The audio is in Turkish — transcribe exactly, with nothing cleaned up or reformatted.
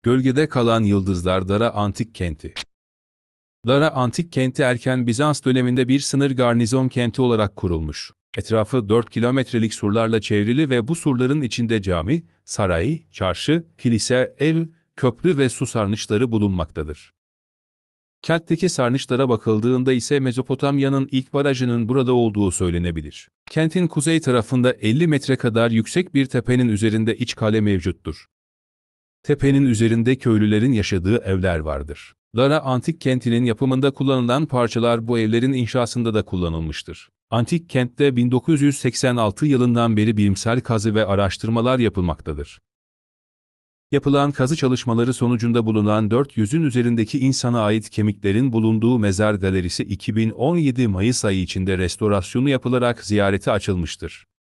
Gölgede kalan yıldızlar Dara Antik Kenti. Dara Antik Kenti erken Bizans döneminde bir sınır garnizon kenti olarak kurulmuş. Etrafı dört kilometrelik surlarla çevrili ve bu surların içinde cami, saray, çarşı, kilise, ev, köprü ve su sarnıçları bulunmaktadır. Kentteki sarnıçlara bakıldığında ise Mezopotamya'nın ilk barajının burada olduğu söylenebilir. Kentin kuzey tarafında elli metre kadar yüksek bir tepenin üzerinde iç kale mevcuttur. Tepenin üzerinde köylülerin yaşadığı evler vardır. Dara Antik Kenti'nin yapımında kullanılan parçalar bu evlerin inşasında da kullanılmıştır. Antik kentte bin dokuz yüz seksen altı yılından beri bilimsel kazı ve araştırmalar yapılmaktadır. Yapılan kazı çalışmaları sonucunda bulunan dört yüzün üzerindeki insana ait kemiklerin bulunduğu mezar galerisi iki bin on yedi Mayıs ayı içinde restorasyonu yapılarak ziyarete açılmıştır.